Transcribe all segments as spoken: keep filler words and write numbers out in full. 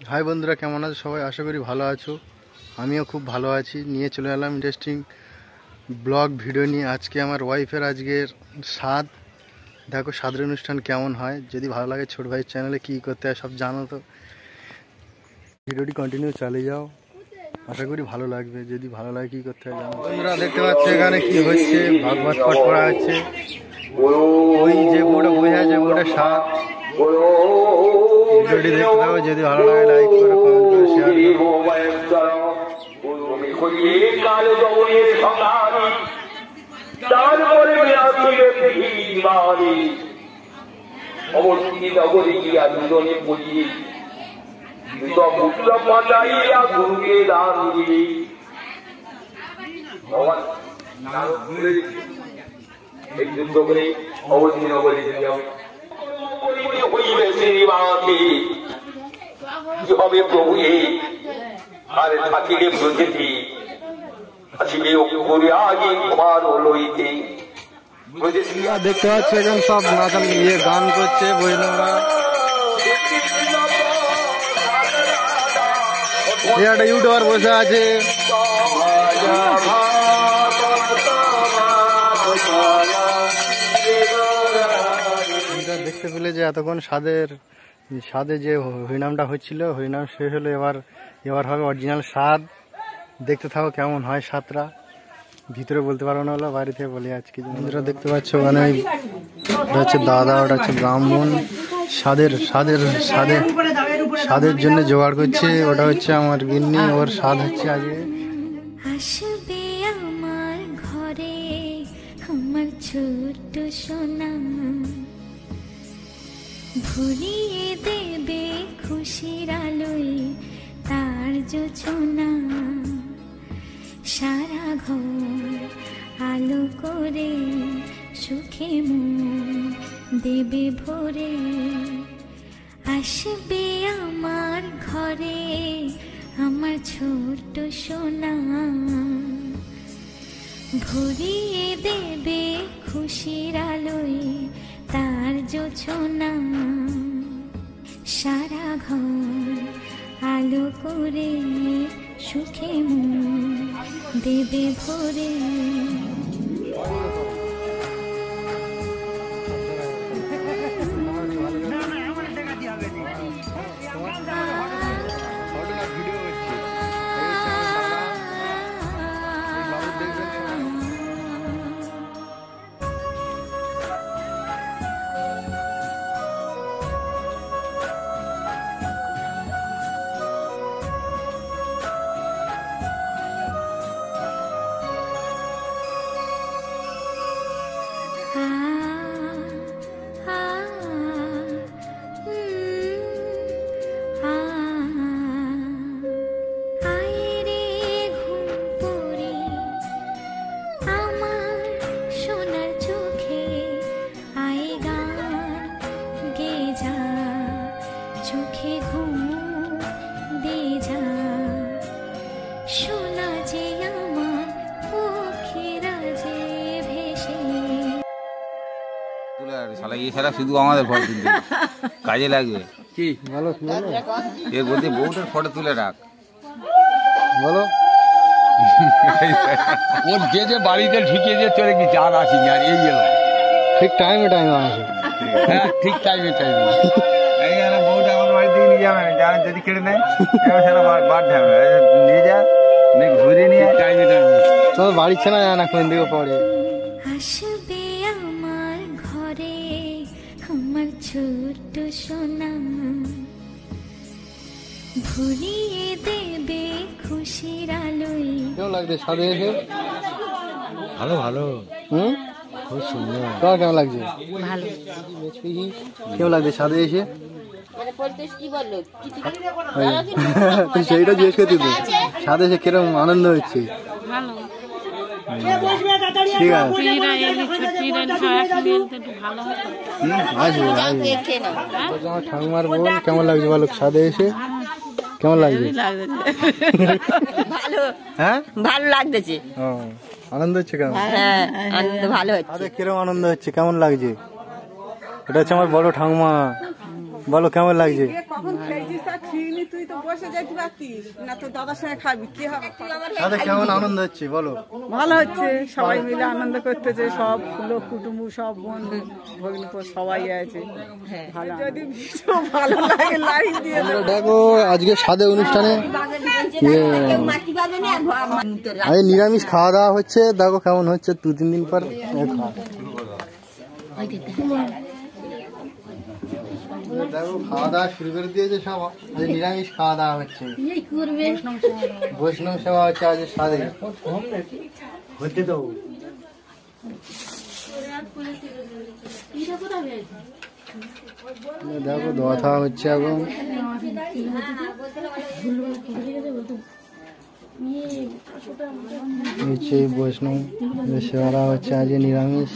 High বন্ধুরা, কেমন আছো সবাই? আশা করি ভালো আছো। আমিও খুব ভালো আছি। নিয়ে চলে এলাম ইন্টারেস্টিং ব্লগ ভিডিও নিয়ে। আজকে আমার ওয়াইফের আজকের স্বাদ। দেখো স্বাদের অনুষ্ঠান কেমন হয়। যদি ভালো লাগে ছোট ভাইয়ের চ্যানেলে কী করতে হয় সব জানো তো। ভিডিওটি কন্টিনিউ চালিয়ে যাও, আশা করি ভালো লাগবে। যদি ভালো লাগে কী করতে হয় জানো। বন্ধুরা দেখতে পাচ্ছ এখানে কি হচ্ছে, ভাগবত পাঠ করা হচ্ছে। ওই যে বোর্ডে বোঝা আছে বোর্ডের স্বাদ। ভিডিওটি দেখতে থাকো, যদি ভালো লাগে লাইক করো, কমেন্ট করো, শেয়ার হবে প্রভু আর থাকিলে প্রকৃতি আসিবে আগে ঘর লইতে। দেখতে পাচ্ছ এখন সব নাচন ইয়ে গান করছে বইরা। একটা ইউটিউবার বসে আছে। দেখতে পেলে যে এতক্ষণ স্বাদের স্বাদে যে হরিনামটা হচ্ছিল, হরিনাম শেষ হলো। এবার এবার হবে অরিজিনাল স্বাদ। দেখতে থাকো কেমন হয় স্বাদটা। ভিতরে বলতে পারবো না, হলো বাইরে থেকে বলে আজকে। বন্ধুরা দেখতে পাচ্ছ ওখানে ওটা হচ্ছে দাদা, ওটা হচ্ছে ব্রাহ্মণ। স্বাদের স্বাদের স্বাদের স্বাদের জন্য জোগাড় করছে। ওটা হচ্ছে আমার গিন্নি, ওর স্বাদ হচ্ছে আজকে। আসবে আমার ঘরে আমার ছোট্ট সোনা, ভরিয়ে দেবে খুশির আলোয় তার জোছনা। সারা ঘর আলো করে সুখে মন দেবে ভরে। আসবে আমার ঘরে আমার ছোট্ট সোনা, ভরিয়ে দেবে খুশির আলোয় তার জোছনা। সারা ঘর আলো করে সুখে মন দেবে ভরে। শুধু আমাদের ফটো তুলতে কাজে লাগবে কি বলো? এর বলতে বউটার ফটো তুলে রাখ বলো। ওর যে যে বাড়িতে ঢুকিয়ে যে চলে গেছে আর আসিনি। আর এই গেল ঠিক টাইমে টাইমে আসে। হ্যাঁ ঠিক টাইমে টাইমে এই বউটা আমার বাড়ি থেকে নিয়ে যাবে না, যদি কেটে নেয় সেটা বাদ ঢাবে নিয়ে যা ঘুরে নিয়ে টাইমে টাইমে। তোর বাড়ি ছেনা যায় না কোন দিকে পড়ে। আসবে আমার ঘরে আমার ছোট্ট সোনা, ভরিয়ে দেবে খুশির আলোয়। কেমন লাগছে স্বাদে এসে? ভালো ভালো। হুম, খুব সুন্দর। তোমার কেমন লাগছে? ভালো। কেমন লাগছে স্বাদে এসে? তুই সেইটা জিজ্ঞেস করছিস তো, স্বাদে এসে কিরকম আনন্দ হচ্ছে? ঠিক আছে, আসবে আসবে। আমার ঠাকুমার বোন কেমন লাগছে বলো স্বাদে এসে? কেমন লাগছে? হ্যাঁ ভালো লাগতেছে। আনন্দ হচ্ছে কেমন? হ্যাঁ আনন্দ ভালো হচ্ছে। কিরকম আনন্দ হচ্ছে, কেমন লাগছে? এটা হচ্ছে আমার বড় ঠাকুমা। বলো কেমন লাগছে? কখন খেয়েছিস তা খেয়ে তুই তো বসে যাইতে পারতিস না, তো দাদার সঙ্গে খাবি কি হবে? দাদা কেমন আনন্দ হচ্ছে বলো? ভালো হচ্ছে, সবাই মিলে আনন্দ করতেছে, সব লোক কুটুম্ব সব বন্ধু ভগ্নিপর সবাই আছে। ভালো, যদি ভিডিও ভালো লাগে লাইক দিয়ে আমরা দেখো আজকে সাদে অনুষ্ঠানে আজ নিরামিষ খাওয়া দাওয়া হচ্ছে। দেখো কেমন হচ্ছে, দু তিন দিন পর দেখো খাওয়া দাওয়া শুরু করে দিয়েছে সব। আজ নিরামিষ খাওয়া দাওয়া হচ্ছে, বৈষ্ণব সেবা হচ্ছে আজ সাদে হচ্ছে। তো দেখো দোয়া খাওয়া হচ্ছে এখন। হচ্ছে বৈষ্ণব সেবা হচ্ছে আজ নিরামিষ।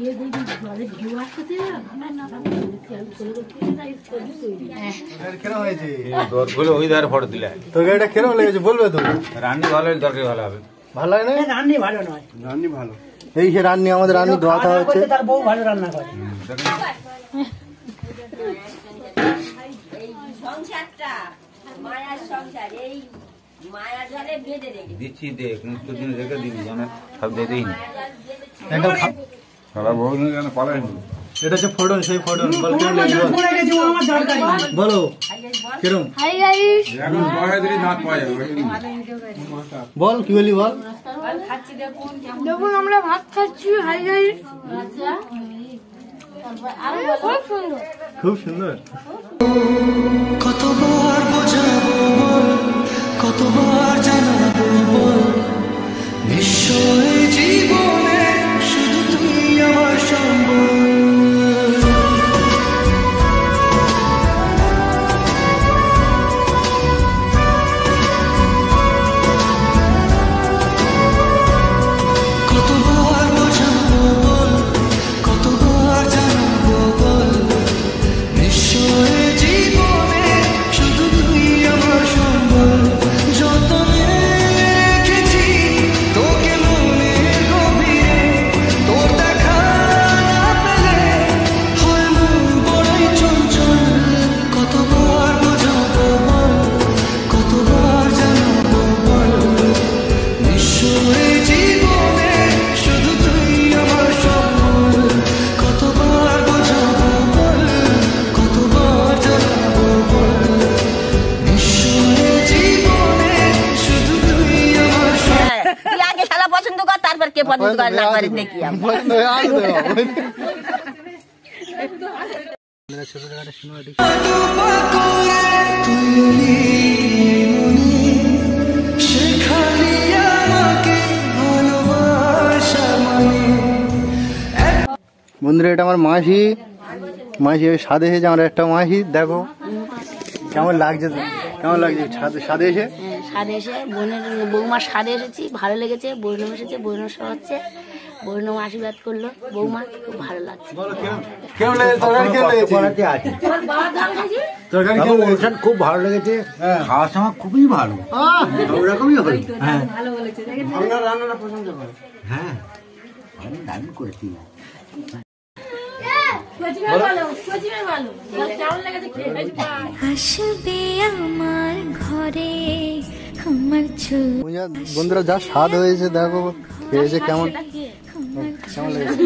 ওই ধারে ফটো দিলে তোকে এটা কেরম লেগেছে বলবে তো? রান্নি ভালো হলে তরকারি ভালো হবে। ভালো লাগে না? রান্নি ভালো নয়, রান্নি ভালো। এই সে রান্নি আমাদের রান্নি দোয়া খাওয়া হচ্ছে। তার বউ ভালো রান্না করে। সংসারটা মায়ার সংসার, এই মায়া জলে বেঁধে রেখে দিচ্ছি দেখ মুক্ত দিন রেখে দিবি যেন সব দিয়ে দিই একটা খা- সারা বহু দিন যেন পালাই এটা হচ্ছে ফোটন, সেই ফোটন। বল কেমন লাগছে বল? বলো কেরম এখন পয়সা দিলে দাঁত পাওয়া যাবে। বল কি বলি বল। দেখুন আমরা ভাত খাচ্ছি, হাই হাই খুব সুন্দর। খুব সুন্দর। কতবার বোঝাবো বল, কতবার জানাবো বল, নিশ্চয় জীবনে শুধু তুই আমার সম্বল। কতবার বোঝাবো বল, কতবার জানাবো বল, নিশ্চয় জীবনে শুধু তুই আমার সম্বল। যতনে রেখেছি তোকে মনের গভীরে, তোর দেখা না পেলে হয় মন বড়ই চঞ্চল। কতবার বোঝাবো বল, কতবার জানাবো বল, নিশ্চয় জীবনে শুধু তুই আমার সম্বল। কতবার বোঝাবো বল, কতবার জানাবো বল, নিশ্চয় জীবনে শুধু তুই আমার সম্বল। তুই আগে শালা পছন্দ কর, তারপর কে পছন্দ করে না করে দেখি আমরা। পছন্দ হয়ে আসবে। ছোটখাটো সিনেমা তুই এলি মনে, শেখালি আমাকে ভালোবাসা মানে। বন্ধুরা এটা আমার মাসি, মাসি ওই সাদে এসেছে আমার একটা মাসি। দেখো কেমন লাগছে, কেমন লাগছে সাদে সাদে এসে? স্বাদ এসে বোনের বৌমার স্বাদ এসেছি, ভালো লেগেছে। বৈষ্ণব এসেছে, বৈষ্ণব হচ্ছে, বৈষ্ণব আশীর্বাদ করলো। বৌমা খুব ভালো লাগছে। কেমন লেগেছে? তরকারি কেমন লেগেছে? তরকারি কেমন লেগেছে? খুব ভালো লেগেছে, খাওয়ার সময় খুবই ভালো, ওরকমই হলো। হ্যাঁ আপনার রান্নাটা পছন্দ করে? হ্যাঁ আমি দারুণ করেছি। আসবে আমার ঘরে আমার ছোট বন্ধুরা যা স্বাদ হয়েছে দেখো, খেয়েছে কেমন কেমন লেগেছে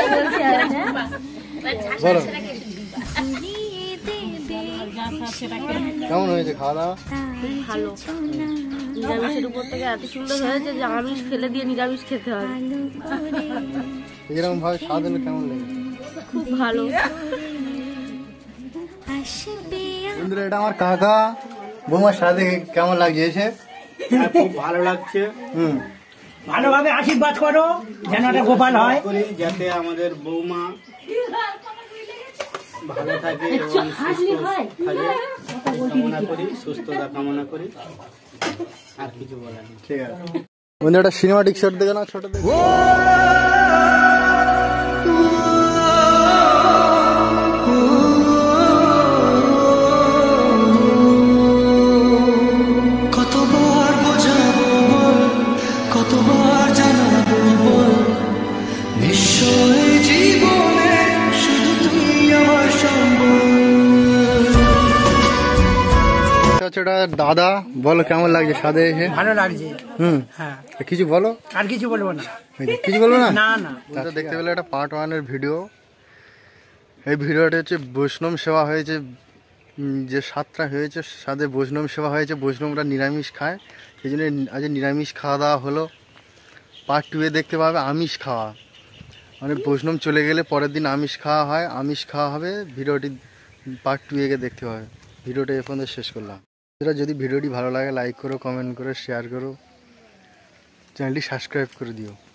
বলো? ঘুরিয়ে দেবে কেমন হয়েছে খাওয়া দাওয়া? ভালো। নিরামিষের উপর থেকে এত সুন্দর হয়েছে যে আমিষ ফেলে দিয়ে নিরামিষ খেতে হবে। এরকম ভাবে স্বাদ হলে কেমন লেগেছে? খুব ভালো। আসবে বন্ধুরা এটা আমার কাকা, বৌমার সাথে কেমন লাগছে এসে? খুব ভালো লাগছে। হুম, ভালোভাবে আশীর্বাদ করো যেন একটা গোপাল হয়, করি যাতে আমাদের বৌমা ভালো থাকে এবং সুস্থ থাকে কামনা করি, সুস্থতা কামনা করি। আর কিছু বলার নেই। ঠিক আছে বন্ধুরা এটা সিনেমাটিক শট দেখে না, ছোট দেখে। কতবার বোঝাবো বল, কতবার জানাবো বল, নিশ্চয় জীবনে শুধু তুই আমার সম্বল। দাদা, বলো কেমন লাগছে স্বাদে এসে? ভালো লাগছে। হুম, হ্যাঁ, কিছু বলো। আর কিছু বলবো না। কিছু বলবো না? না না। তাহলে দেখতে পেলে একটা পার্ট ওয়ানের ভিডিও। এই ভিডিওটা হচ্ছে বৈষ্ণব সেবা হয়েছে, যে সাতটা হয়েছে সাথে বৈষ্ণব সেবা হয়েছে, বৈষ্ণবরা নিরামিষ খায়, সেই জন্য আজ নিরামিষ খাওয়া দাওয়া হলো। পার্ট টু এ দেখতে পাবে আমিষ খাওয়া, মানে বৈষ্ণব চলে গেলে পরের দিন আমিষ খাওয়া হয়, আমিষ খাওয়া হবে। ভিডিওটি পার্ট টু এ দেখতে হবে। ভিডিওটা এ পর্যন্ত শেষ করলাম। যদি ভিডিওটি ভালো লাগে লাইক করো, কমেন্ট করো, শেয়ার করো, চ্যানেলটি সাবস্ক্রাইব করে দিও।